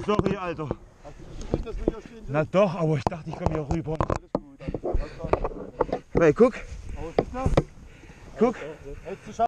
sorry, Alter. Hast du nicht, dass wir hier stehen sind? Na doch, aber ich dachte, ich komme hier rüber. Weil guck, Aber es ist noch. guck. Hältst du